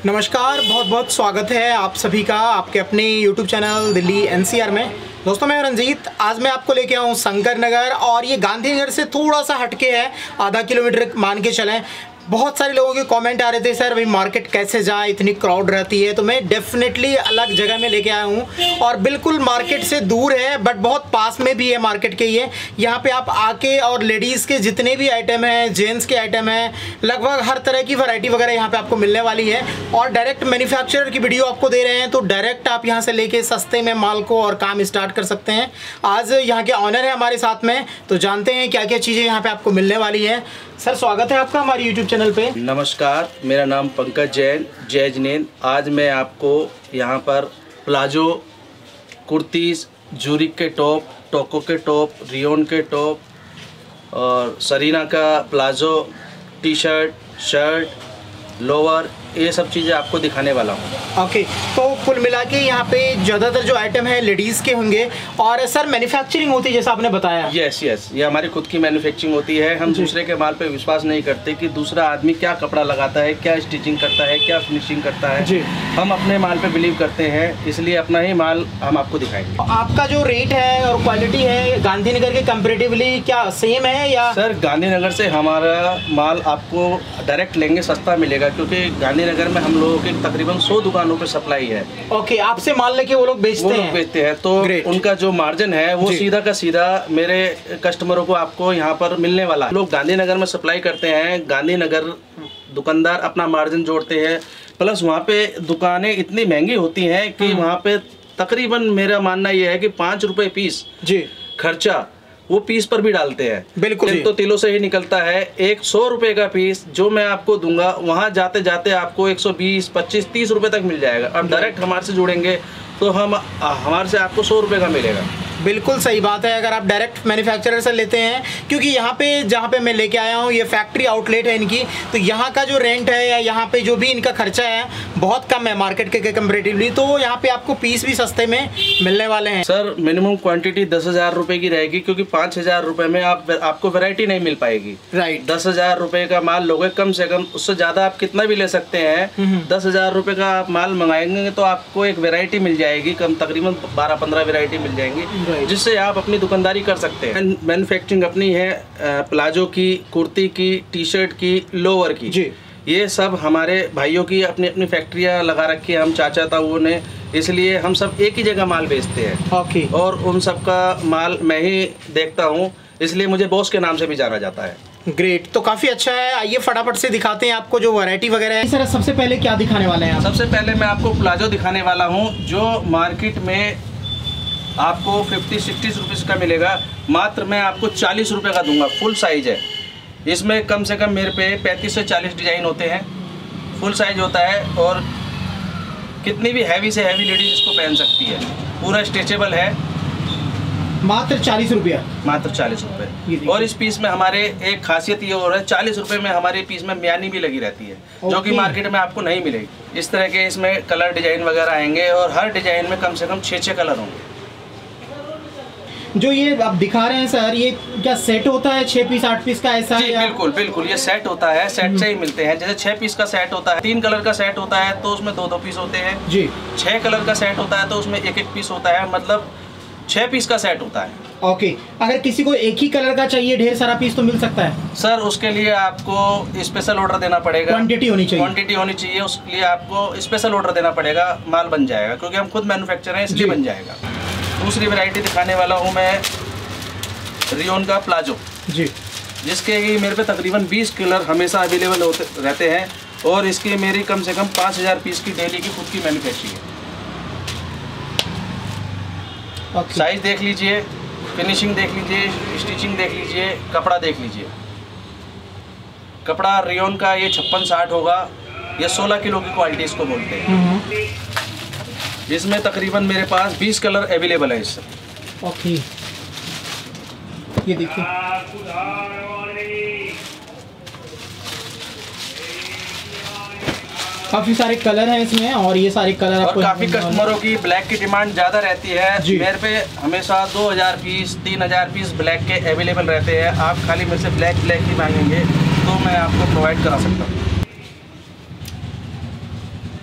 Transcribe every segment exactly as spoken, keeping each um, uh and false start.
नमस्कार, बहुत बहुत स्वागत है आप सभी का आपके अपने यूट्यूब चैनल दिल्ली एनसीआर में। दोस्तों मैं रंजीत, आज मैं आपको लेके आऊँ शंकर नगर, और ये गांधीनगर से थोड़ा सा हटके है, आधा किलोमीटर मान के चलें। बहुत सारे लोगों के कमेंट आ रहे थे, सर भाई मार्केट कैसे जाए, इतनी क्राउड रहती है। तो मैं डेफिनेटली अलग जगह में लेके आया हूँ, और बिल्कुल मार्केट से दूर है बट बहुत पास में भी है मार्केट के। ये यहाँ पे आप आके और लेडीज़ के जितने भी आइटम हैं, जेंट्स के आइटम हैं, लगभग हर तरह की वैरायटी वगैरह यहाँ पे आपको मिलने वाली है। और डायरेक्ट मैन्युफैक्चरर की वीडियो आपको दे रहे हैं, तो डायरेक्ट आप यहाँ से लेके सस्ते में माल को और काम स्टार्ट कर सकते हैं। आज यहाँ के ऑनर है हमारे साथ में, तो जानते हैं क्या क्या चीज़ें यहाँ पे आपको मिलने वाली है। सर स्वागत है आपका हमारे यूट्यूब चैनल पे। नमस्कार, मेरा नाम पंकज जैन जय जैन। आज मैं आपको यहाँ पर प्लाजो, कुर्तीज़, जूरिक के टॉप, टोको के टॉप, रियोन के टॉप और सरीना का palazzo, T shirt, shirt, lower, ये सब चीज़ें आपको दिखाने वाला हूँ। ओके, तो कुल मिला के यहाँ पे ज़्यादातर जो आइटम है लेडीज़ के होंगे। और सर मैन्युफैक्चरिंग होती है जैसा आपने बताया। यस यस ये हमारी खुद की मैन्युफैक्चरिंग होती है। हम दूसरे के माल पे विश्वास नहीं करते कि दूसरा आदमी क्या कपड़ा लगाता है, क्या स्टिचिंग करता है, क्या फिनिशिंग करता है जी। हम अपने माल पे बिलीव करते हैं, इसलिए अपना ही माल हम आपको दिखाएंगे। आपका जो रेट है और क्वालिटी है गांधीनगर के कंपेरेटिवली क्या सेम है या? सर गांधीनगर से हमारा माल आपको डायरेक्ट लेंगे सस्ता मिलेगा, क्योंकि गांधीनगर में हम लोगों के तकरीबन सौ दुकानों पे सप्लाई है। ओके, आपसे माल लेके वो लोग बेचते वो हैं लोग बेचते हैं, तो उनका जो मार्जिन है वो सीधा का सीधा मेरे कस्टमरों को आपको यहाँ पर मिलने वाला है। लोग गांधीनगर में सप्लाई करते हैं, गांधीनगर दुकानदार अपना मार्जिन जोड़ते हैं, प्लस वहाँ पे दुकानें इतनी महंगी होती हैं कि वहाँ पे तकरीबन मेरा मानना ये है कि पाँच रुपए पीस जी खर्चा वो पीस पर भी डालते हैं। बिल्कुल, तो तिलों से ही निकलता है। एक सौ रुपए का पीस जो मैं आपको दूंगा, वहाँ जाते जाते आपको एक सौ बीस, पच्चीस, तीस रुपए तक मिल जाएगा। अब डायरेक्ट हमारे से जुड़ेंगे तो हम हमारे से आपको सौ रुपए का मिलेगा। बिल्कुल सही बात है, अगर आप डायरेक्ट मैन्युफैक्चरर से लेते हैं, क्योंकि यहाँ पे जहाँ पे मैं लेके आया हूँ ये फैक्ट्री आउटलेट है इनकी, तो यहाँ का जो रेंट है या यहाँ पे जो भी इनका खर्चा है बहुत कम है मार्केट के कंपेरेटिवली। तो यहाँ पे आपको पीस भी सस्ते में मिलने वाले हैं। सर मिनिमम क्वांटिटी दस हजार रुपए की रहेगी, क्योंकि पाँच हजार रुपए में आप आपको वैरायटी नहीं मिल पाएगी। राइट, दस हजार रुपए का माल लोगे कम से कम, उससे ज्यादा आप कितना भी ले सकते हैं। दस हजार रुपए का आप माल मंगाएंगे तो आपको एक वेरायटी मिल जाएगी, कम तकरीबन बारह पंद्रह वेरायटी मिल जाएंगी, जिससे आप अपनी दुकानदारी कर सकते हैं। मैन्युफैक्चरिंग अपनी है प्लाजो की, कुर्ती की, टी शर्ट की, लोअर की जी। ये सब हमारे भाइयों की अपनी अपनी फैक्ट्रियां लगा रखी है, हम चाचा ताऊओं ने, इसलिए हम सब एक ही जगह माल बेचते हैं। ओके, और उन सब का माल मैं ही देखता हूँ, इसलिए मुझे बॉस के नाम से भी जाना जाता है। ग्रेट, तो काफ़ी अच्छा है। आइए फटाफट से दिखाते हैं आपको जो वैरायटी वगैरह है। सर सबसे पहले क्या दिखाने वाले हैं आप? सबसे पहले मैं आपको प्लाजो दिखाने वाला हूँ, जो मार्केट में आपको फिफ्टी सिक्सटी रुपीज़ का मिलेगा, मात्र मैं आपको चालीस रुपये का दूंगा। फुल साइज है, इसमें कम से कम मेरे पे पैंतीस से चालीस डिज़ाइन होते हैं। फुल साइज होता है और कितनी भी हैवी से हैवी लेडीज इसको पहन सकती है। पूरा स्ट्रेचेबल है। मात्र चालीस रुपया मात्र चालीस रुपये। और इस पीस में हमारे एक खासियत ये और है, चालीस रुपये में हमारे पीस में म्यानी भी लगी रहती है, जो कि मार्केट में आपको नहीं मिलेगी। इस तरह के इसमें कलर डिजाइन वगैरह आएंगे, और हर डिजाइन में कम से कम छः छः कलर होंगे। जो ये आप दिखा रहे हैं सर, ये क्या सेट होता है छह पीस आठ पीस का ऐसा? जी बिल्कुल बिल्कुल, ये सेट होता है, सेट से ही मिलते हैं। जैसे छह पीस का सेट होता है, तीन कलर का सेट होता है तो उसमें दो दो पीस होते हैं जी। छह कलर का सेट होता है तो उसमें एक एक पीस होता है, मतलब छह पीस का सेट होता है। ओके, अगर किसी को एक ही कलर का चाहिए ढेर सारा पीस तो मिल सकता है? सर उसके लिए आपको स्पेशल ऑर्डर देना पड़ेगा। क्वांटिटी होनी चाहिए। क्वांटिटी होनी चाहिए, उसके लिए आपको स्पेशल ऑर्डर देना पड़ेगा। माल बन जाएगा, क्योंकि हम खुद मैन्युफैक्चरर हैं, इसलिए बन जाएगा। दूसरी वैरायटी दिखाने वाला हूँ मैं रियोन का प्लाजो जी, जिसके ही मेरे पे तकरीबन बीस कलर हमेशा अवेलेबल होते रहते हैं, और इसकी मेरी कम से कम पाँच हज़ार पीस की डेली की खुद की मैन्युफैक्चरिंग है। साइज देख लीजिए, फिनिशिंग देख लीजिए, स्टिचिंग देख लीजिए, कपड़ा देख लीजिए। कपड़ा रियोन का ये छप्पन साठ होगा, ये सोलह किलो की क्वालिटी इसको बोलते हैं। इसमें तकरीबन मेरे पास बीस कलर अवेलेबल है इससे। ओके, ये देखिए काफी सारे कलर हैं इसमें, और ये सारे कलर और आपको काफी कस्टमरों की ब्लैक की डिमांड ज्यादा रहती है। मेरे पे हमेशा दो हज़ार पीस, तीन हज़ार पीस ब्लैक के अवेलेबल रहते हैं। आप खाली मेरे से ब्लैक ब्लैक ही मांगेंगे तो मैं आपको प्रोवाइड करा सकता हूँ।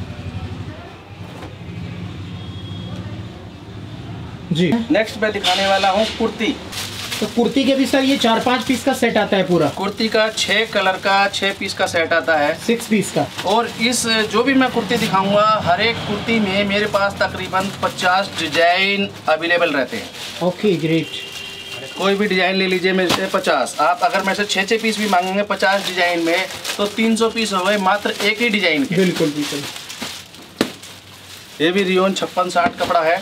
जी। नेक्स्ट मैं दिखाने वाला हूँ कुर्ती। तो कुर्ती के भी सर ये चार पांच पीस का सेट आता है पूरा? कुर्ती का छः कलर का छः पीस का सेट आता है, सिक्स पीस का। और इस जो भी मैं कुर्ती दिखाऊंगा हर एक कुर्ती में मेरे पास तकरीबन पचास डिजाइन अवेलेबल रहते हैं। Okay great. कोई भी डिजाइन ले लीजिए मेरे से पचास, आप अगर मेरे से छः छः पीस भी मांगेंगे पचास डिजाइन में तो तीन सौ पीस हो गए मात्र एक ही डिजाइन के। बिल्कुल बिल्कुल। ये भी रियोन छप्पन साठ कपड़ा है।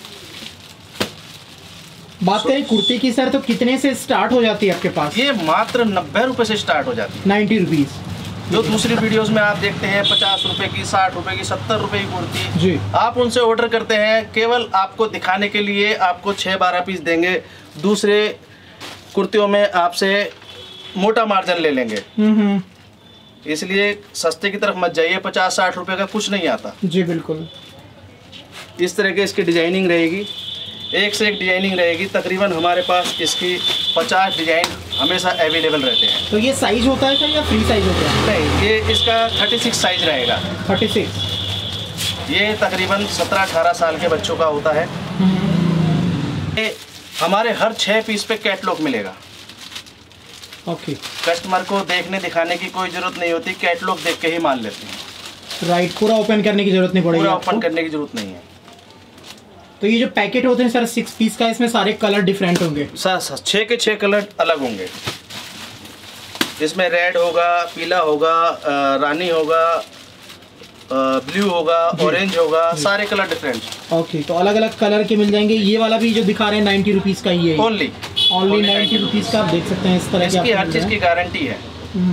बात करें कुर्ती की सर तो कितने से स्टार्ट हो जाती है आपके पास? ये मात्र नब्बे रुपए से स्टार्ट हो जाती है। Ninety rupees. जो दूसरी वीडियोस में आप देखते हैं पचास रुपए की, साठ रुपए की, सत्तर रुपए की कुर्ती जी, आप उनसे ऑर्डर करते हैं केवल आपको दिखाने के लिए, आपको छः बारह पीस देंगे। दूसरे कुर्तियों में आपसे मोटा मार्जिन ले लेंगे, इसलिए सस्ते की तरफ मत जाइए। पचास साठ रुपए का कुछ नहीं आता। जी बिल्कुल। इस तरह के इसकी डिजाइनिंग रहेगी, एक से एक डिजाइनिंग रहेगी। तकरीबन हमारे पास इसकी पचास डिजाइन हमेशा अवेलेबल रहते हैं। तो ये साइज होता है सर या फ्री साइज होता है? नहीं, ये इसका छत्तीस साइज रहेगा। छत्तीस। ये तकरीबन सत्रह अठारह साल के बच्चों का होता है। ये हमारे हर छः पीस पे कैटलॉग मिलेगा। ओके। कस्टमर को देखने दिखाने की कोई जरूरत नहीं होती, कैटलॉग देख के ही मान लेते हैं। राइट, पूरा ओपन करने की जरूरत नहीं पड़ेगी। पूरा ओपन करने की जरूरत नहीं है। तो ये जो पैकेट होते हैं सर सिक्स पीस का, इसमें सारे कलर डिफरेंट होंगे? सर छः के छः कलर अलग होंगे। इसमें रेड होगा, पीला होगा, रानी होगा, ब्लू होगा, ऑरेंज होगा, सारे कलर डिफरेंट। ओके, तो अलग अलग कलर के मिल जाएंगे। ये वाला भी जो दिखा रहे हैं नाइन्टी रुपीज़ का ही है? ओनली ओनली नाइन्टी रुपीज़ का। आप देख सकते हैं इस तरह की हर चीज़ की गारंटी है।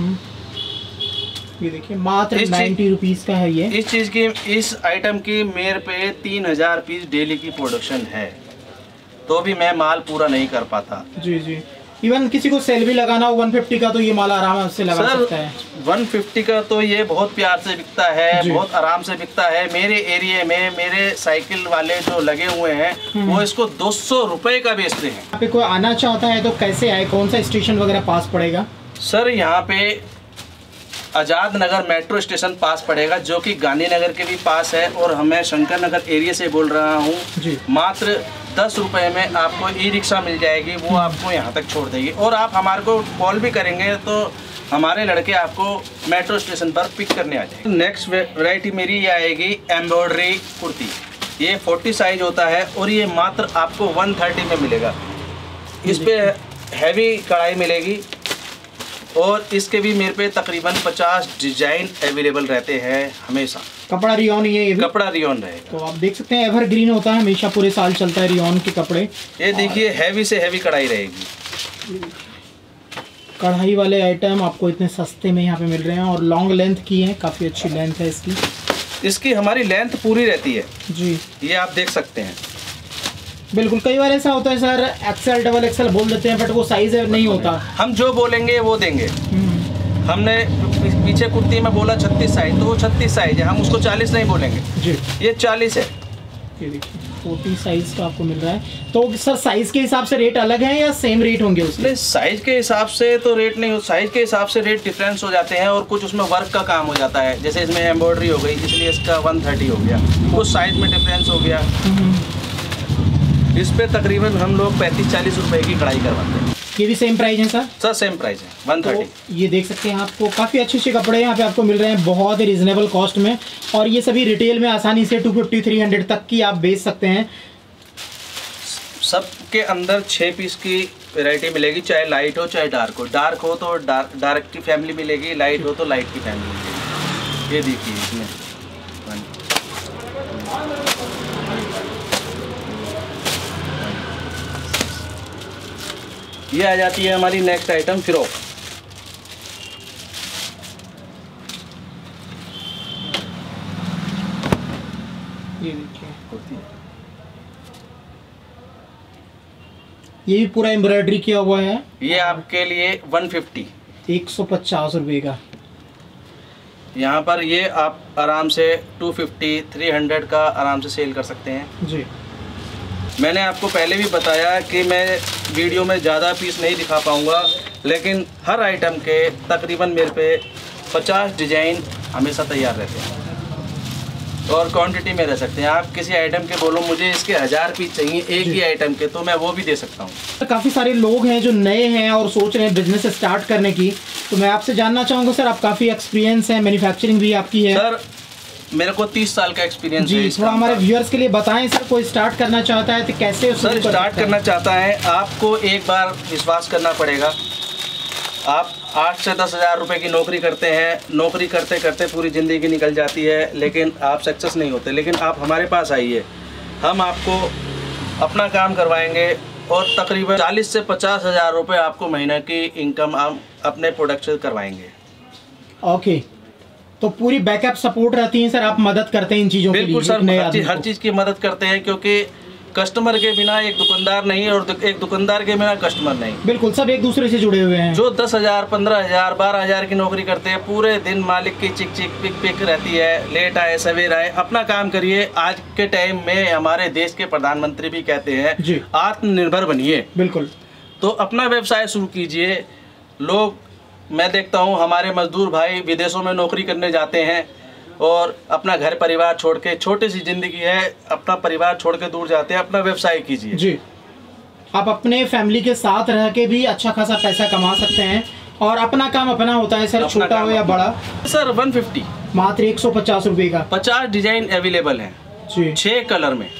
ये देखिए मात्र नाइन्टी रुपीज़ का है ये। इस चीज़ की, इस आइटम की मेरे पे तीन हजार पीस डेली की प्रोडक्शन है, तो भी मैं माल पूरा नहीं कर पाता। जी जी। इवन किसी को सेल भी लगाना हो वन फिफ्टी का तो ये माल आराम से लगा सकता है। वन फिफ्टी का तो ये बहुत प्यार से बिकता है, बहुत आराम से बिकता है। मेरे एरिया में मेरे साइकिल वाले जो लगे हुए हैं वो इसको दो सौ रुपए का बेचते हैं। यहाँ पे कोई आना चाहता है तो कैसे आए, कौन सा स्टेशन वगैरह पास पड़ेगा? सर यहाँ पे आज़ाद नगर मेट्रो स्टेशन पास पड़ेगा, जो कि गांधीनगर के भी पास है, और हमें शंकर नगर एरिया से बोल रहा हूँ। मात्र दस रुपए में आपको ई रिक्शा मिल जाएगी, वो आपको यहाँ तक छोड़ देगी। और आप हमारे को कॉल भी करेंगे तो हमारे लड़के आपको मेट्रो स्टेशन पर पिक करने आ जाएंगे। नेक्स्ट वैरायटी मेरी ये आएगी एम्ब्रॉयडरी कुर्ती। ये चालीस साइज होता है और ये मात्र आपको एक सौ तीस में मिलेगा। इस पे हैवी कढ़ाई मिलेगी और इसके भी मेरे पे तकरीबन पचास डिजाइन अवेलेबल रहते हैं हमेशा। कपड़ा रियोन ही है ये भी? कपड़ा रियोन रहेगा। तो आप देख सकते हैं एवरग्रीन होता है, हमेशा पूरे साल चलता है रियोन के कपड़े। ये देखिए हैवी से हैवी कढ़ाई रहेगी। कढ़ाई वाले आइटम आपको इतने सस्ते में यहाँ पे मिल रहे हैं और लॉन्ग लेंथ की है, काफ़ी अच्छी लेंथ है इसकी। इसकी हमारी लेंथ पूरी रहती है जी, ये आप देख सकते हैं। बिल्कुल। कई बार ऐसा होता है सर एक्सेल डबल एक्सेल बोल देते हैं बट वो साइज नहीं होता। हम जो बोलेंगे वो देंगे। हमने पीछे कुर्ती में बोला छत्तीस साइज, तो वो छत्तीस साइज है, हम उसको चालीस नहीं बोलेंगे जी। ये चालीस है। ये देखिए चालीस साइज का आपको मिल रहा है। तो सर साइज के हिसाब से रेट अलग है या सेम रेट होंगे उसके? साइज के हिसाब से तो रेट नहीं हो, साइज के हिसाब से रेट डिफरेंस हो जाते हैं और कुछ उसमें वर्क का काम हो जाता है। जैसे इसमें एम्ब्रॉयडरी हो गई इसलिए इसका वन थर्टी हो गया, कुछ साइज में डिफरेंस हो गया। इस पे तकरीबन हम लोग पैंतीस चालीस रुपए की कढ़ाई करवाते हैं। ये भी सेम प्राइस है सर? सर सेम प्राइस है, वन थर्टी। तो ये देख सकते हैं आपको काफ़ी अच्छे अच्छे कपड़े यहाँ पे आपको मिल रहे हैं बहुत ही रिजनेबल कॉस्ट में, और ये सभी रिटेल में आसानी से टू फिफ्टी थ्री हंड्रेड तक की आप बेच सकते हैं। सब के अंदर छः पीस की वैरायटी मिलेगी, चाहे लाइट हो चाहे डार्क हो। डार्क हो तो डार्क डार्क की फैमिली मिलेगी, लाइट हो तो लाइट की फैमिली मिलेगी। ये देखिए इसमें ये आ जाती है हमारी नेक्स्ट आइटम फ्रॉक। ये देखिए ये भी पूरा एम्ब्रॉयडरी किया हुआ है। ये आपके लिए वन फिफ्टी, एक सौ पचास रुपये का। यहाँ पर ये आप आराम से टू फिफ्टी थ्री हंड्रेड का आराम से सेल कर सकते हैं जी। मैंने आपको पहले भी बताया कि मैं वीडियो में ज़्यादा पीस नहीं दिखा पाऊँगा, लेकिन हर आइटम के तकरीबन मेरे पे पचास डिज़ाइन हमेशा तैयार रहते हैं। और क्वांटिटी में रह सकते हैं। आप किसी आइटम के बोलो मुझे इसके हजार पीस चाहिए एक ही आइटम के, तो मैं वो भी दे सकता हूँ। काफ़ी सारे लोग हैं जो नए हैं और सोच रहे हैं बिजनेस स्टार्ट करने की, तो मैं आपसे जानना चाहूँगा सर, आप काफ़ी एक्सपीरियंस है, मैन्युफैक्चरिंग भी आपकी है। सर मेरे को तीस साल का एक्सपीरियंस है। जी, थोड़ा हमारे व्यूअर्स के लिए बताएं सर, कोई स्टार्ट करना चाहता है तो कैसे सर स्टार्ट करना चाहता है, आपको एक बार विश्वास करना पड़ेगा। आप आठ से दस हज़ार रुपये की नौकरी करते हैं, नौकरी करते करते पूरी ज़िंदगी निकल जाती है, लेकिन आप सक्सेस नहीं होते। लेकिन आप हमारे पास आइए, हम आपको अपना काम करवाएंगे और तकरीबन चालीस से पचास हज़ार रुपये आपको महीने की इनकम हम अपने प्रोडक्ट से करवाएंगे। ओके, तो पूरी बैकअप सपोर्ट रहती है सर, आप मदद करते हैं इन चीज़ों के लिए? बिल्कुल सर, हर चीज़ हर चीज़ की मदद करते हैं, क्योंकि कस्टमर के बिना एक दुकानदार नहीं और एक दुकानदार के बिना कस्टमर नहीं। बिल्कुल, सब एक दूसरे से जुड़े हुए हैं। जो दस हजार पंद्रह हजार बारह हजार की नौकरी करते हैं, पूरे दिन मालिक की चिक चिक पिक पिक रहती है, लेट आए सवेर आए, अपना काम करिए। आज के टाइम में हमारे देश के प्रधानमंत्री भी कहते हैं आत्मनिर्भर बनिए। बिल्कुल, तो अपना व्यवसाय शुरू कीजिए। लोग, मैं देखता हूँ हमारे मजदूर भाई विदेशों में नौकरी करने जाते हैं और अपना घर परिवार छोड़ के, छोटी सी जिंदगी है, अपना परिवार छोड़ के दूर जाते हैं। अपना व्यवसाय कीजिए जी, आप अपने फैमिली के साथ रह के भी अच्छा खासा पैसा कमा सकते हैं और अपना काम अपना होता है सर, छोटा हो या बड़ा। सर वन फिफ्टी मात्र एक सौ पचास रुपये का पचास डिजाइन अवेलेबल है जी, छह कलर में।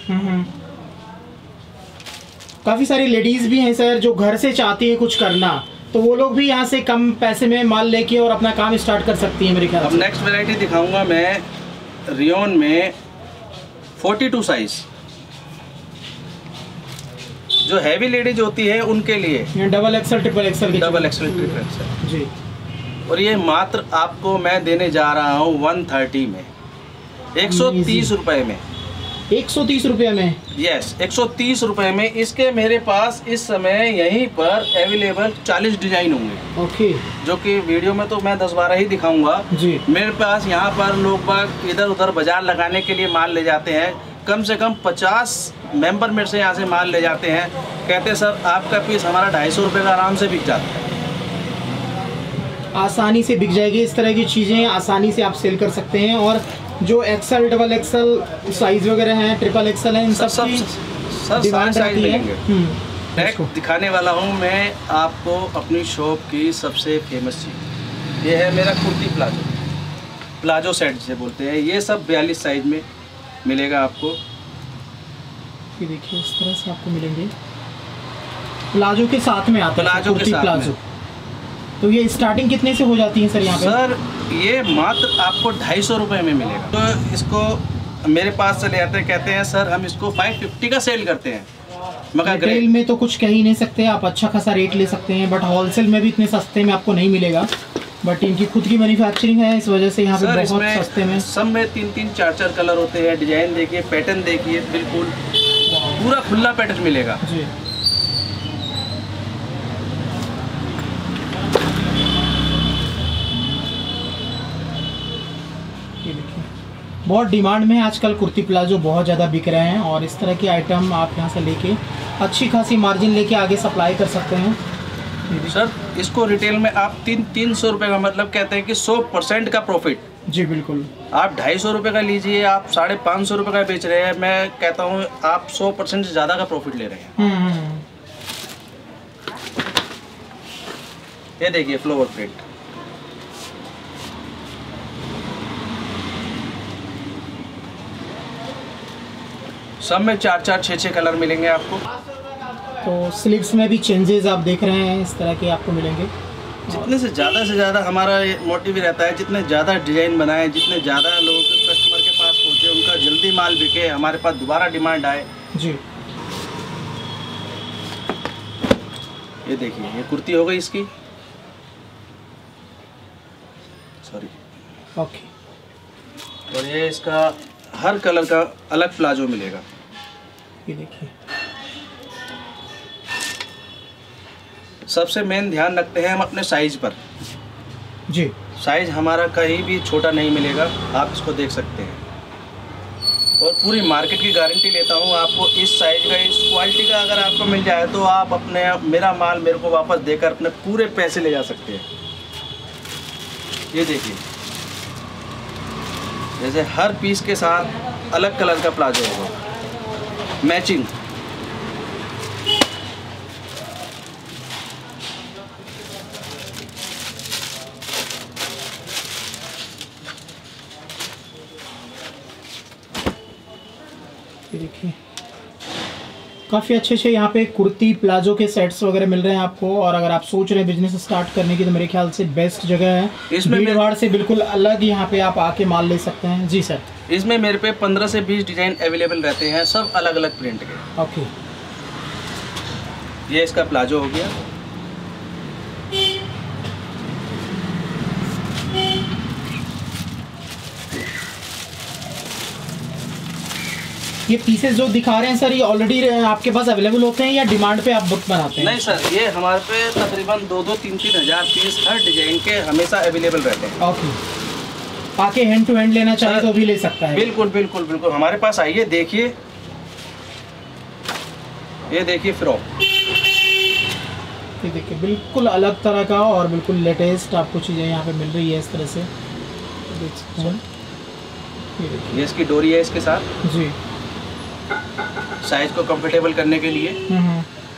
काफ़ी सारी लेडीज़ भी हैं सर जो घर से चाहती है कुछ करना, तो वो लोग भी यहाँ से कम पैसे में माल लेके और अपना काम स्टार्ट कर सकती है मेरे ख्याल से। अब नेक्स्ट वैरायटी दिखाऊंगा मैं रियोन में बयालीस साइज, जो हैवी लेडीज होती है उनके लिए। Double axle triple axle double axle triple axle जी, और ये मात्र आपको मैं देने जा रहा हूँ वन थर्टी में, एक सौ तीस रुपए में। एक सौ तीस रुपये में? यस, एक सौ तीस रुपए में। इसके मेरे पास इस समय यहीं पर अवेलेबल चालीस डिजाइन होंगे। ओके, जो कि वीडियो में तो मैं दस बारह ही दिखाऊंगा जी। मेरे पास यहाँ पर लोग बाग इधर उधर बाजार लगाने के लिए माल ले जाते हैं, कम से कम पचास मेंबर मेरे से यहाँ से माल ले जाते हैं, कहते हैं सर आपका पीस हमारा ढाई सौ रुपये का आराम से बिक जाता है। आसानी से बिक जाएगी, इस तरह की चीज़ें आसानी से आप सेल कर सकते हैं। और जो एक्सल डबल एक्सल साइज वगैरह हैं, ट्रिपल एक्सल हैं, इन सब सब की सर डिमांड साइज रहती है। नेक्स्ट दिखाने वाला हूँ मैं आपको अपनी शॉप की सबसे फेमस चीज़। ये है मेरा कुर्ती प्लाजो, प्लाजो सेट जिसे बोलते हैं। ये सब बयालीस साइज में मिलेगा आपको। ये देखिए इस तरह से आपको मिलेंगे, प्लाजो के साथ में आता है प्लाजो के साथ प्लाजो में। तो ये स्टार्टिंग कितने से हो जाती है सर यहाँ पे? सर ये मात्र आपको ढाई सौ रुपये में मिलेगा। तो इसको मेरे पास चले आते हैं, कहते हैं सर हम इसको पाँच सौ पचास का सेल करते हैं। मगर रिटेल में तो कुछ कह ही नहीं सकते, आप अच्छा खासा रेट ले सकते हैं, बट होलसेल में भी इतने सस्ते में आपको नहीं मिलेगा। बट इनकी खुद की मैन्युफैक्चरिंग है, इस वजह से यहाँ पे बहुत सस्ते में। सब में तीन तीन चार चार कलर होते हैं। डिजाइन देखिए, पैटर्न देखिए, बिल्कुल पूरा खुला पैटर्न मिलेगा जी। बहुत डिमांड में है आजकल कुर्ती प्लाजो, बहुत ज़्यादा बिक रहे हैं और इस तरह के आइटम आप यहाँ से लेके अच्छी खासी मार्जिन लेके आगे सप्लाई कर सकते हैं। सर इसको रिटेल में आप तीन तीन सौ रुपये का, मतलब कहते हैं कि सौ परसेंट का प्रॉफिट। जी बिल्कुल। आप ढाई सौ रुपये का लीजिए, आप साढ़े पाँच सौ रुपये का बेच रहे हैं, मैं कहता हूँ आप सौ परसेंट से ज़्यादा का प्रॉफिट ले रहे हैं। ये देखिए फ्लोवर प्रिंट, सब में चार चार छः छः कलर मिलेंगे आपको। तो स्लीव्स में भी चेंजेस आप देख रहे हैं, इस तरह के आपको मिलेंगे। जितने से ज़्यादा से ज़्यादा हमारा मोटिव रहता है, जितने ज़्यादा डिज़ाइन बनाए, जितने ज़्यादा लोग कस्टमर के पास पहुँचे, उनका जल्दी माल बिके, हमारे पास दोबारा डिमांड आए जी। ये देखिए, ये कुर्ती हो गई इसकी, सॉरी ओके। और ये इसका हर कलर का अलग प्लाजो मिलेगा। ये देखिए, सबसे मेन ध्यान रखते हैं हम अपने साइज पर जी। साइज हमारा कहीं भी छोटा नहीं मिलेगा, आप इसको देख सकते हैं। और पूरी मार्केट की गारंटी लेता हूँ आपको, इस साइज का, इस क्वालिटी का अगर आपको मिल जाए तो आप अपने मेरा माल मेरे को वापस देकर अपने पूरे पैसे ले जा सकते हैं। ये देखिए, जैसे हर पीस के साथ अलग कलर का प्लाजो होगा, मैचिंग। देखिए काफ़ी अच्छे अच्छे यहाँ पे कुर्ती प्लाजो के सेट्स वगैरह मिल रहे हैं आपको। और अगर आप सोच रहे हैं बिजनेस स्टार्ट करने की तो मेरे ख्याल से बेस्ट जगह है। इसमें भीड़भाड़ से बिल्कुल अलग यहाँ पे आप आके माल ले सकते हैं। जी सर। इसमें मेरे पे पंद्रह से बीस डिजाइन अवेलेबल रहते हैं, सब अलग अलग प्रिंट के। ओके, ये इसका प्लाजो हो गया। ये पीसेस जो दिखा रहे हैं सर, ये ऑलरेडी आपके पास अवेलेबल होते हैं या डिमांड पे आप बुक बनाते हैं? नहीं सर, ये हमारे पे तकरीबन दो दो तीन तीन हजार पीस हर डिजाइन के हमेशा अवेलेबल रहते हैं। ओके, आके हैंड टू हैंड लेना चाहे तो भी ले सकता है। बिल्कुल बिल्कुल बिल्कुल, हमारे पास आइए, देखिए, ये देखिए फ्रॉक, ये देखिए बिल्कुल अलग तरह का और बिल्कुल लेटेस्ट आपको चीज़ें यहाँ पे मिल रही है इस तरह से, देख सकते हैं। ये, ये इसकी डोरी है इसके साथ जी, साइज को कंफर्टेबल करने के लिए। हम्म,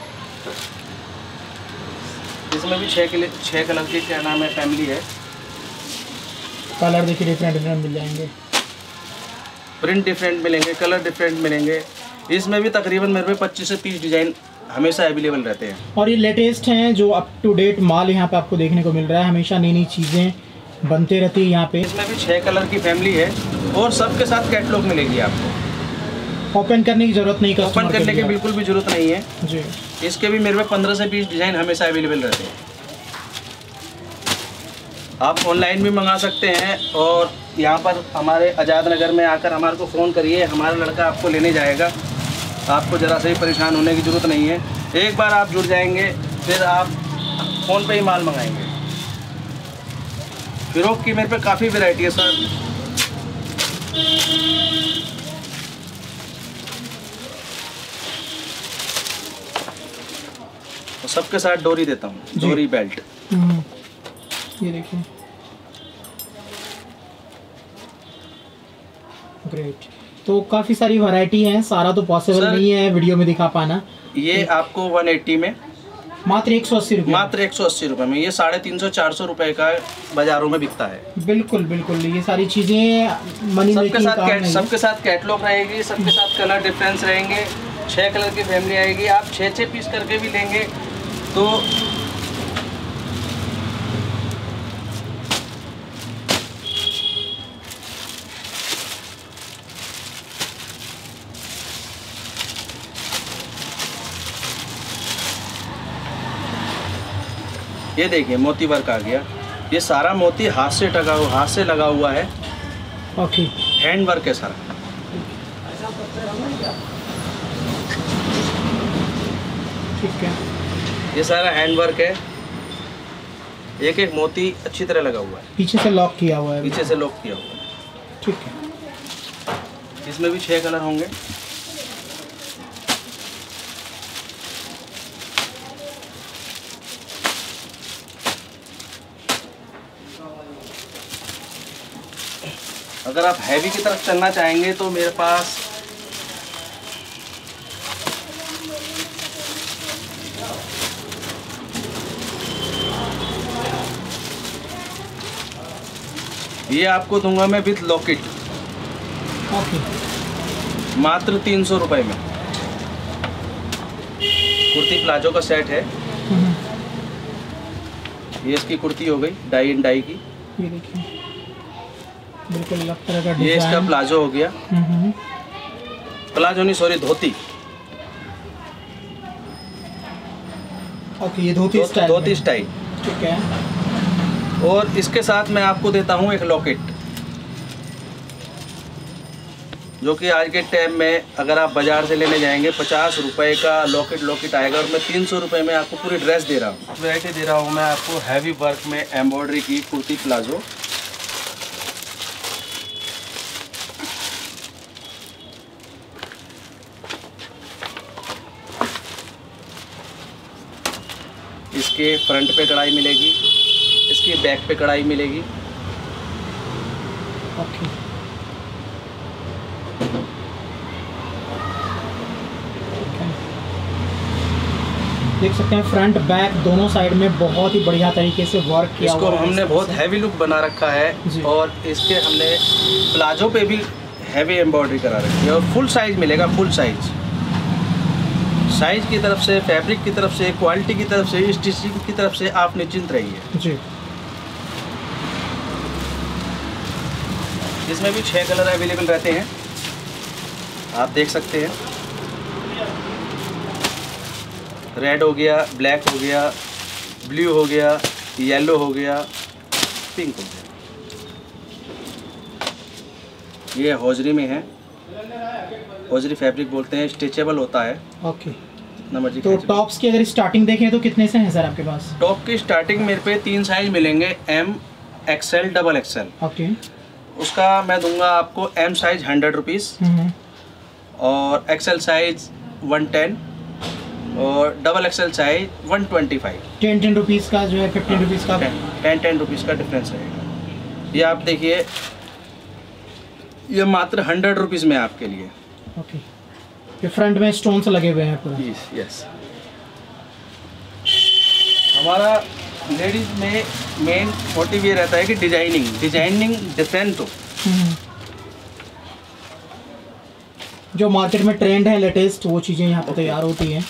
इसमें भी छः किलो छः कलर की क्या नाम है फैमिली है। कलर देखिए डिफरेंट डिफरेंट मिल जाएंगे, प्रिंट डिफरेंट मिलेंगे, कलर डिफरेंट मिलेंगे। इसमें भी तकरीबन मेरे पे पच्चीस से तीस डिजाइन हमेशा अवेलेबल रहते हैं। और ये लेटेस्ट हैं जो अप टू डेट माल यहाँ पे आपको देखने को मिल रहा है। हमेशा नई नई चीज़ें बनते रहती है यहाँ पे। इसमें भी छः कलर की फैमिली है और सबके साथ कैटलॉग मिलेगी आपको। ओपन करने की जरूरत नहीं, ओपन करने की बिल्कुल भी जरूरत नहीं है जी। इसके भी मेरे पे पंद्रह से बीस डिजाइन हमेशा अवेलेबल रहते हैं। आप ऑनलाइन भी मंगा सकते हैं और यहाँ पर हमारे आज़ाद नगर में आकर हमारे को फ़ोन करिए, हमारा लड़का आपको लेने जाएगा। आपको ज़रा से भी परेशान होने की ज़रूरत नहीं है। एक बार आप जुड़ जाएंगे फिर आप फ़ोन पे ही माल मंगाएंगे। फिरोक की मेरे पे काफ़ी वैरायटी है सर। तो सबके साथ डोरी देता हूँ, डोरी बेल्ट। ये देखिए ग्रेट। तो काफ़ी सारी वैरायटी है, सारा तो पॉसिबल नहीं है वीडियो में दिखा पाना। ये आपको एक सौ अस्सी में मात्र एक सौ अस्सी रुपये मात्र एक सौ अस्सी रुपये में, ये साढ़े तीन सौ चार सौ रुपये का बाजारों में बिकता है। बिल्कुल बिल्कुल, ये सारी चीज़ें मनी सबके साथ कैट, सबके साथ कैटलॉग रहेगी, सबके साथ कलर डिफरेंस रहेंगे। छः कलर की फैमिली आएगी, आप छः छः पीस करके भी लेंगे तो ये देखिए मोती वर्क आ गया। ये सारा मोती हाथ से टका हुआ हाथ से लगा हुआ है। ओके, हैंड वर्क है सारा। ठीक है, ये सारा हैंड वर्क है। एक एक मोती अच्छी तरह लगा हुआ है, पीछे से लॉक किया हुआ है। पीछे से लॉक किया हुआ है। ठीक है, इसमें भी छह कलर होंगे। अगर आप हैवी की तरफ चलना चाहेंगे तो मेरे पास ये आपको दूंगा मैं विद लॉकेट। ओके, मात्र तीन सौ रुपये में। कुर्ती प्लाजो का सेट है। ये इसकी कुर्ती हो गई डाई एंड डाई की। ये देखिए बिल्कुल अलग तरह का डिजाइन। ये इसका प्लाजो हो गया। प्लाजो नहीं सॉरी धोती। ओके, ये धोती स्टाइल। धोती स्टाइल, ठीक है। और इसके साथ मैं आपको देता हूँ एक लॉकेट, जो कि आज के टाइम में अगर आप बाजार से लेने जाएंगे पचास रुपए का लॉकेट लॉकेट आएगा और मैं तीन सौ रुपये में आपको पूरी ड्रेस दे रहा हूँ। वैरायटी दे रहा हूँ मैं आपको हैवी वर्क में एम्ब्रॉयडरी की कुर्ती प्लाजो। इसके फ्रंट पे कढ़ाई मिलेगी, इसके बैक पे कढ़ाई मिलेगी। ओके, देख सकते हैं फ्रंट बैक दोनों साइड में बहुत ही बढ़िया तरीके से वर्क किया इसको हुआ है। हमने बहुत हैवी लुक बना रखा है और इसके हमने प्लाजो पे भी हैवी एम्ब्रॉयडरी करा रखी है और फुल साइज मिलेगा। फुल साइज साइज की तरफ से, फैब्रिक की तरफ से, क्वालिटी की तरफ से, स्टिचिंग की तरफ से आप निश्चिंत रहिए जी। इसमें भी छह कलर अवेलेबल रहते हैं, आप देख सकते हैं। रेड हो गया, ब्लैक हो गया, ब्लू हो गया, येलो हो गया, पिंक हो गया। ये हौजरी में है, हौजरी फैब्रिक बोलते हैं, स्ट्रेचेबल होता है। ओके। जितना मर्जी। तो टॉप्स की अगर स्टार्टिंग देखें तो कितने से हैं सर आपके पास? टॉप की स्टार्टिंग मेरे पे तीन साइज मिलेंगे, M, XL, double XL. Okay. उसका मैं दूंगा आपको एम साइज हंड्रेड रुपीज़ और एक्सएल साइज वन टेन और double XL size one twenty five. Ten ten rupees का जो है फिफ्टीन रुपीज़ का टेन टेन रुपीज़ का डिफरेंस रहेगा। ये आप देखिए, ये मात्र हंड्रेड रुपीज़ में आपके लिए। ओके। ये फ्रंट में स्टोन्स लगे हुए हैं पूरा। Yes yes. हमारा लेडीज में मेन मोटिव ये रहता है कि डिजाइनिंग डिजाइनिंग डिफरेंट हो। जो मार्केट में ट्रेंड है लेटेस्ट, वो चीज़ें यहाँ पे तैयार होती हैं।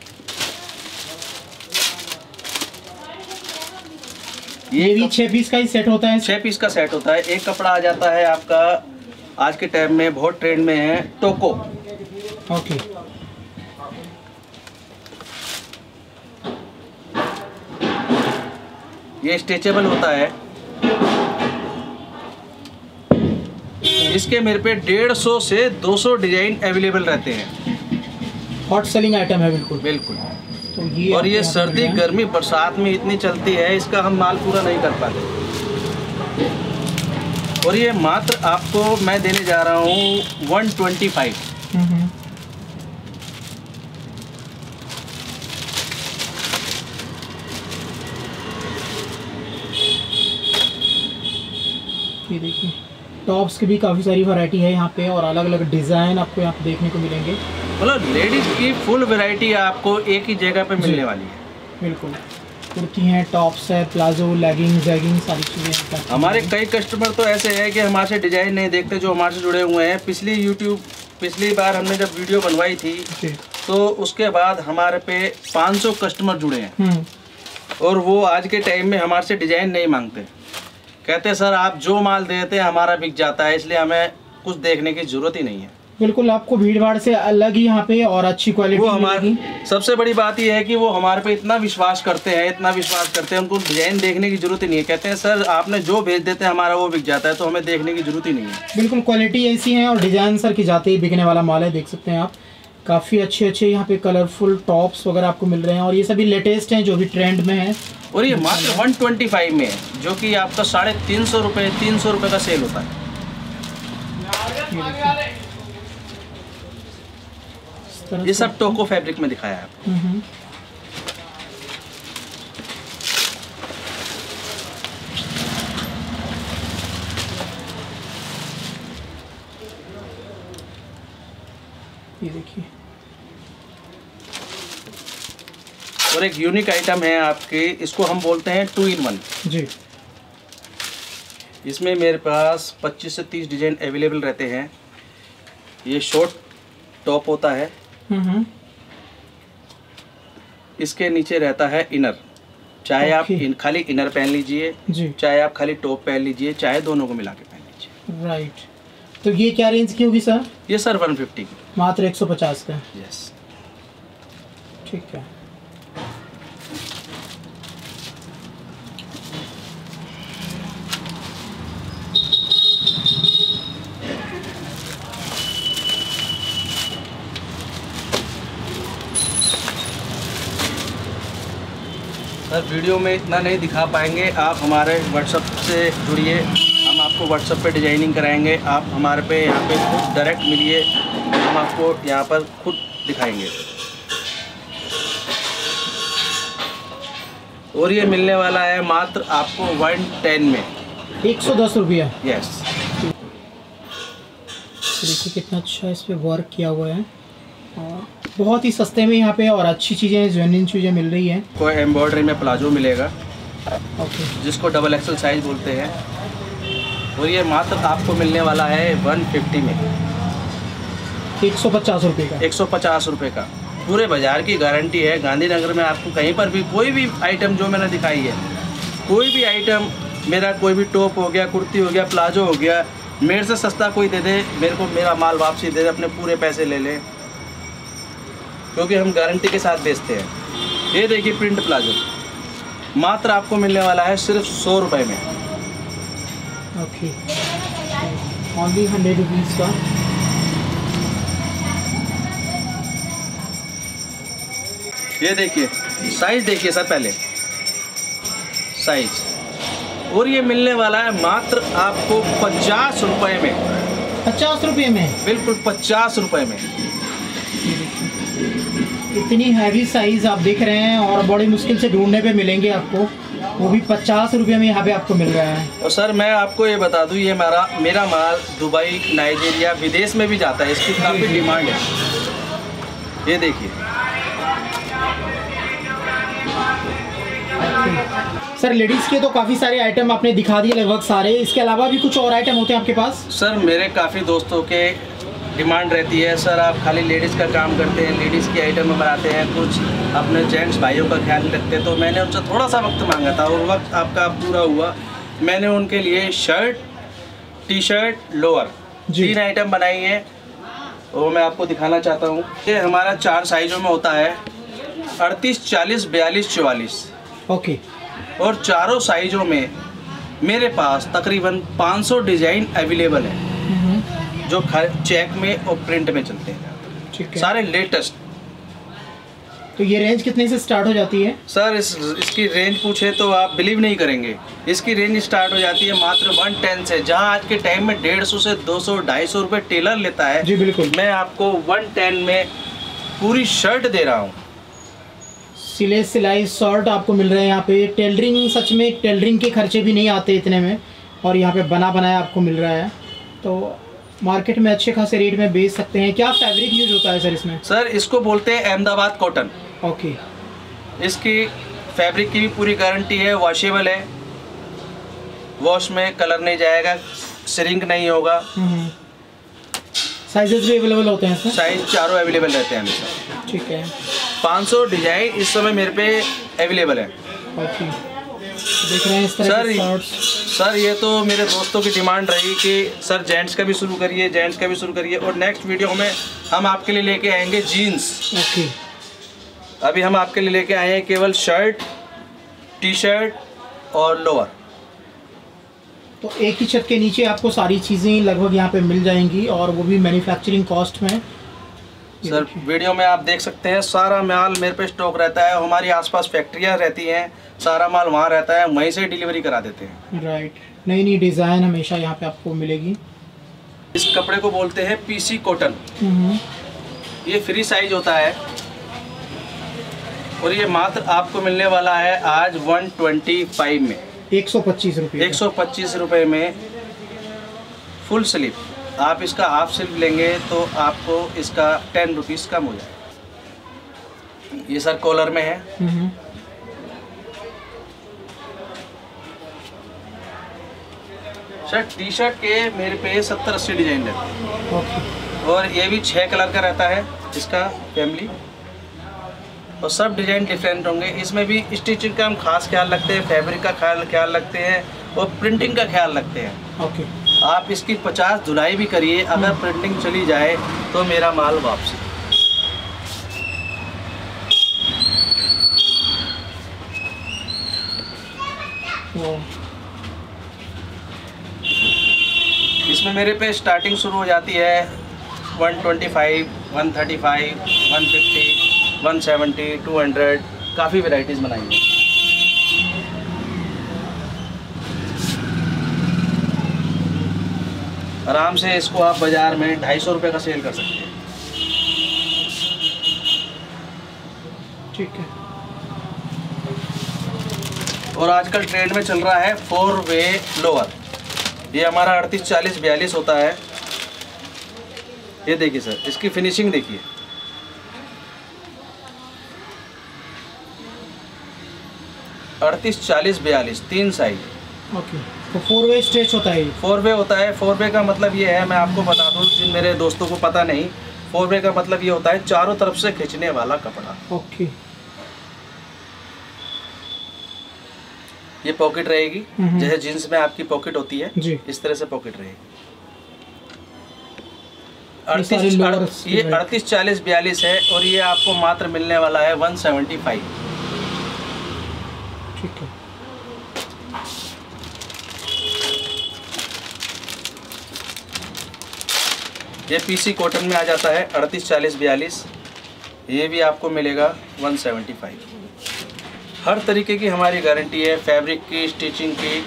ये भी छः पीस का ही सेट होता है? छः पीस का सेट होता है। एक कपड़ा आ जाता है आपका, आज के टाइम में बहुत ट्रेंड में है, टोको। ओके। ये स्ट्रेचेबल होता है। इसके मेरे पे डेढ़ सौ से दो सौ डिजाइन अवेलेबल रहते हैं। हॉट सेलिंग आइटम है बिल्कुल बिल्कुल। तो ये और ये सर्दी गर्मी बरसात में इतनी चलती है, इसका हम माल पूरा नहीं कर पाते। और ये मात्र आपको मैं देने जा रहा हूँ वन ट्वेंटी फाइव। ये देखिए, टॉप्स की भी काफ़ी सारी वैरायटी है यहाँ पे और अलग अलग डिज़ाइन आपको यहाँ पे देखने को मिलेंगे। मतलब लेडीज की फुल वैरायटी आपको एक ही जगह पे मिलने वाली है। बिल्कुल। कुर्ती हैं, टॉप्स है, प्लाजो, लेगिंग, जैगिंग, सारी चीज़ें। हमारे कई कस्टमर तो ऐसे हैं कि हमारे से डिजाइन नहीं देखते, जो हमारे से जुड़े हुए हैं। पिछली यूट्यूब पिछली बार हमने जब वीडियो बनवाई थी तो उसके बाद हमारे पे पाँच सौ कस्टमर जुड़े हैं और वो आज के टाइम में हमारे से डिजाइन नहीं मांगते। कहते सर आप जो माल देते हैं हमारा बिक जाता है, इसलिए हमें कुछ देखने की जरूरत ही नहीं है। बिल्कुल, आपको भीड़ भाड़ से अलग ही यहाँ पे और अच्छी क्वालिटी वो हमारी सबसे बड़ी बात ये है कि वो हमारे पे इतना विश्वास करते हैं, इतना विश्वास करते हैं, उनको डिजाइन देखने की जरूरत ही नहीं है। कहते हैं सर आपने जो भेज देते हैं हमारा वो बिक जाता है, तो हमें देखने की जरूरत ही नहीं है। बिल्कुल, क्वालिटी ऐसी है और डिजाइन सर की जाते ही बिकने वाला माल है। देख सकते हैं आप, काफ़ी अच्छे अच्छे यहाँ पे कलरफुल टॉप्स वगैरह आपको मिल रहे हैं और ये सभी लेटेस्ट हैं जो भी ट्रेंड में है। और ये मात्र वन ट्वेंटी फाइव में है, जो कि आपका साढ़े तीन सौ रुपये तीन सौ रुपये का सेल होता है। ये सब टोको फैब्रिक में दिखाया है आपको। ये देखिए, और एक यूनिक आइटम है आपके, इसको हम बोलते हैं टू इन वन जी। इसमें मेरे पास पच्चीस से तीस डिजाइन अवेलेबल रहते हैं। ये शॉर्ट टॉप होता है, इसके नीचे रहता है इनर। चाहे आप इन, खाली इनर पहन लीजिए, चाहे आप खाली टॉप पहन लीजिए, चाहे दोनों को मिला के पहन लीजिए। राइट। तो ये क्या रेंज की होगी सर? ये सर वन फिफ्टी की, मात्र एक सौ पचास का। यस, ठीक है। सर वीडियो में इतना नहीं दिखा पाएंगे, आप हमारे व्हाट्सएप से जुड़िए, हम आपको व्हाट्सएप पे डिजाइनिंग कराएंगे। आप हमारे पे यहाँ पे खुद डायरेक्ट मिलिए, हम आपको यहाँ पर खुद दिखाएंगे। और ये मिलने वाला है मात्र आपको वन टेन में, एक सौ दस रुपया। यस। देखिए कितना अच्छा इस पे वर्क किया हुआ है और बहुत ही सस्ते में यहाँ पे और अच्छी चीज़ें जेन्युइन चीज़ें मिल रही हैं। कोई एम्ब्रॉयडरी में प्लाजो मिलेगा, ओके, जिसको डबल एक्सल साइज बोलते हैं, और ये मात्र आपको मिलने वाला है वन फिफ्टी में, एक सौ पचास रुपये का। एक सौ पचास रुपये का। पूरे बाज़ार की गारंटी है। गांधीनगर में आपको कहीं पर भी कोई भी आइटम जो मैंने दिखाई है, कोई भी आइटम, मेरा कोई भी टॉप हो गया, कुर्ती हो गया, प्लाजो हो गया, मेरे से सस्ता कोई दे दे, मेरे को मेरा माल वापसी दे दे, अपने पूरे पैसे ले लें, क्योंकि हम गारंटी के साथ बेचते हैं। ये देखिए प्रिंट प्लाजो, मात्र आपको मिलने वाला है सिर्फ सौ रुपये में। ओके, ओनली हंड्रेड रुपीज़ का। ये देखिए साइज, देखिए सर पहले साइज, और ये मिलने वाला है मात्र आपको पचास रुपये में। पचास रुपये में? बिल्कुल पचास रुपये में। इतनी हैवी साइज़ आप देख रहे हैं और बड़ी मुश्किल से ढूंढने पे मिलेंगे आपको, वो भी पचास रुपये में यहाँ पे आपको मिल रहा है। और सर मैं आपको ये बता दूँ, ये मेरा मेरा माल दुबई, नाइजीरिया, विदेश में भी जाता है, इसकी काफ़ी डिमांड है। ये देखिए सर, लेडीज़ के तो काफ़ी सारे आइटम आपने दिखा दिए लगभग सारे, इसके अलावा भी कुछ और आइटम होते हैं आपके पास? सर मेरे काफ़ी दोस्तों के डिमांड रहती है, सर आप खाली लेडीज़ का काम करते हैं, लेडीज़ की आइटम बनाते हैं, कुछ अपने जेंट्स भाइयों का ख्याल रखते हैं, तो मैंने उनसे थोड़ा सा वक्त मांगा था और वक्त आपका पूरा हुआ। मैंने उनके लिए शर्ट, टी शर्ट, लोअर, तीन आइटम बनाई हैं, वो मैं आपको दिखाना चाहता हूँ। ये हमारा चार साइज़ों में होता है, अड़तीस, चालीस, बयालीस, चौवालीस। ओके, और चारों साइज़ों में मेरे पास तकरीबन पाँच सौ डिज़ाइन अवेलेबल है, जो चेक में और प्रिंट में चलते हैं। ठीक है, सारे लेटेस्ट। तो ये रेंज कितने से स्टार्ट हो जाती है? सर इस इसकी रेंज पूछे तो आप बिलीव नहीं करेंगे, इसकी रेंज स्टार्ट हो जाती है मात्र वन टेन से। जहां आज के टाइम में डेढ़ सौ से दो सौ, ढाई सौ रुपये टेलर लेता है, जी बिल्कुल, मैं आपको वन टेन में पूरी शर्ट दे रहा हूँ। सिले सिलाई शर्ट आपको मिल रहे हैं यहाँ पे। टेलरिंग, सच में टेलरिंग के खर्चे भी नहीं आते इतने में, और यहाँ पे बना बनाया आपको मिल रहा है, तो मार्केट में अच्छे खासे रेट में बेच सकते हैं। क्या फैब्रिक यूज होता है सर इसमें? सर इसको बोलते हैं अहमदाबाद कॉटन। ओके, इसकी फैब्रिक की भी पूरी गारंटी है, वॉशेबल है, वॉश में कलर नहीं जाएगा, श्रिंक नहीं होगा। साइजेस भी अवेलेबल होते हैं सर? साइज चारों अवेलेबल रहते हैं हमेशा। ठीक है, पाँच सौ डिजाइन इस समय मेरे पे अवेलेबल है। ओके, देख रहे हैं इस तरह सर के शॉर्ट्स। सर ये तो मेरे दोस्तों की डिमांड रही कि सर जेंट्स का भी शुरू करिए, जेंट्स का भी शुरू करिए, और नेक्स्ट वीडियो में हम आपके लिए लेके आएंगे जीन्स। ओके, अभी हम आपके लिए लेके आए हैं केवल शर्ट, टी शर्ट और लोअर। तो एक ही छत के नीचे आपको सारी चीज़ें लगभग यहाँ पे मिल जाएंगी, और वो भी मैन्युफैक्चरिंग कॉस्ट में। सर वीडियो में आप देख सकते हैं, सारा माल मेरे पे स्टॉक रहता है, हमारी आसपास फैक्ट्रियाँ रहती हैं, सारा माल वहाँ रहता है, वहीं से डिलीवरी करा देते हैं। राइट, नई नई डिज़ाइन हमेशा यहाँ पे आपको मिलेगी। इस कपड़े को बोलते हैं पीसी कॉटन। ये फ्री साइज होता है, और ये मात्र आपको मिलने वाला है आज वन ट्वेंटी फाइव में, एक सौ पच्चीस रुपये एक सौ पच्चीस रुपये में फुल स्लीव। आप इसका हाफ स्लीव लेंगे तो आपको इसका टेन रुपीज़ कम हो जाएगा। ये सर कॉलर में है। सर टी शर्ट के मेरे पे सत्तर अस्सी डिजाइन रहते हैं, और ये भी छः कलर का रहता है इसका फैमिली, और सब डिजाइन डिफरेंट होंगे। इसमें भी स्टिचिंग का हम खास ख्याल रखते हैं, फैब्रिक का ख्याल ख्याल रखते हैं, और प्रिंटिंग का ख्याल रखते हैं। ओके, आप इसकी पचास धुलाई भी करिए, अगर प्रिंटिंग चली जाए तो मेरा माल वापसी। इसमें मेरे पे स्टार्टिंग शुरू हो जाती है one twenty five, one thirty five, one fifty, one seventy, two hundred, काफ़ी वेराइटीज़ बनाई हैं। आराम से इसको आप बाज़ार में ढाई सौ रुपये का सेल कर सकते हैं। ठीक है, और आजकल ट्रेंड में चल रहा है फोर वे लोअर। ये हमारा अड़तीस, चालीस, बयालीस होता है। ये देखिए सर, इसकी फिनिशिंग देखिए, अड़तीस चालीस बयालीस तीन साइज। ओके, तो फोर वे स्ट्रेच होता है? फोर वे होता है। फोर वे का मतलब ये है, मैं आपको बता दूं जिन मेरे दोस्तों को पता नहीं, फोर वे का मतलब ये होता है चारों तरफ से खींचने वाला कपड़ा। ओके, ये पॉकेट रहेगी जैसे जींस में आपकी पॉकेट होती है जी, इस तरह से पॉकेट रहेगी। अड़तीस ये अड़तीस चालीस बयालीस है और ये आपको मात्र मिलने वाला है वन सेवेंटी फाइव। ठीक है। ये पीसी कॉटन में आ जाता है अड़तीस चालीस बयालीस, ये भी आपको मिलेगा वन सेवेंटी फाइव। हर तरीके की हमारी गारंटी है, फैब्रिक की, स्टिचिंग की।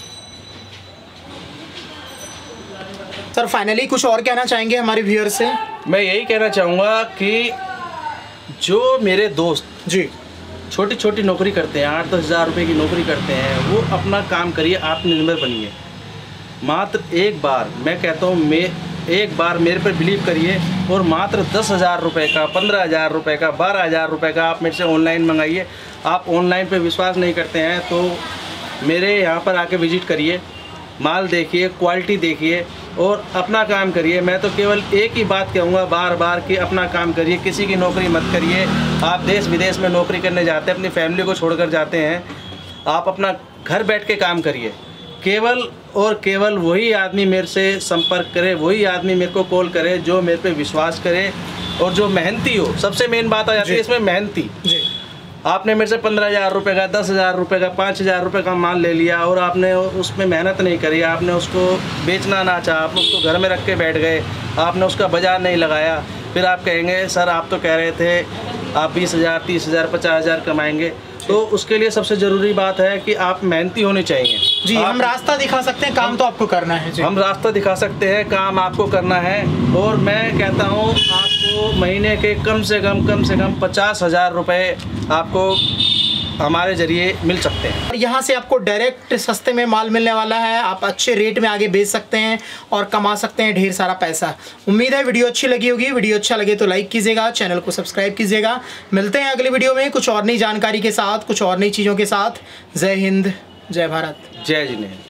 सर फाइनली कुछ और कहना चाहेंगे हमारे व्यूअर्स से? मैं यही कहना चाहूँगा कि जो मेरे दोस्त जी छोटी छोटी नौकरी करते हैं, आठ दस हज़ार रुपये की नौकरी करते हैं, वो अपना काम करिए, आत्मनिर्भर बनिए। मात्र एक बार मैं कहता हूँ, मैं एक बार मेरे पर बिलीव करिए और मात्र दस हज़ार रुपये का, पंद्रह हज़ार रुपये का, बारह हज़ार रुपये का आप मेरे से ऑनलाइन मंगाइए। आप ऑनलाइन पे विश्वास नहीं करते हैं तो मेरे यहाँ पर आके विजिट करिए, माल देखिए, क्वालिटी देखिए और अपना काम करिए। मैं तो केवल एक ही बात कहूँगा बार बार कि अपना काम करिए, किसी की नौकरी मत करिए। आप देश विदेश में नौकरी करने जाते हैं, अपनी फैमिली को छोड़कर जाते हैं, आप अपना घर बैठ के काम करिए। केवल और केवल वही आदमी मेरे से संपर्क करे, वही आदमी मेरे को कॉल करे जो मेरे पे विश्वास करे और जो मेहनती हो। सबसे मेन बात आ जाती है इसमें मेहनती। आपने मेरे से पंद्रह हज़ार रुपये का, दस हज़ार रुपये का, पाँच हज़ार रुपये का माल ले लिया और आपने उसमें मेहनत नहीं करी, आपने उसको बेचना ना चाहा, आपने उसको घर में रख के बैठ गए, आपने उसका बाजार नहीं लगाया, फिर आप कहेंगे सर आप तो कह रहे थे आप बीस हज़ार, तीस हज़ार, पचास हज़ार कमाएंगे। तो उसके लिए सबसे ज़रूरी बात है कि आप मेहनती होने चाहिए। जी, हम रास्ता दिखा सकते हैं, काम तो आपको करना है। जी, हम रास्ता दिखा सकते हैं, काम आपको करना है। और मैं कहता हूँ आपको महीने के कम से कम कम से कम पचास हज़ार रुपये आपको हमारे जरिए मिल सकते हैं। और यहाँ से आपको डायरेक्ट सस्ते में माल मिलने वाला है, आप अच्छे रेट में आगे बेच सकते हैं और कमा सकते हैं ढेर सारा पैसा। उम्मीद है वीडियो अच्छी लगी होगी। वीडियो अच्छा लगे तो लाइक कीजिएगा, चैनल को सब्सक्राइब कीजिएगा। मिलते हैं अगले वीडियो में कुछ और नई जानकारी के साथ, कुछ और नई चीज़ों के साथ। जय हिंद, जय भारत, जय जिनेंद्र।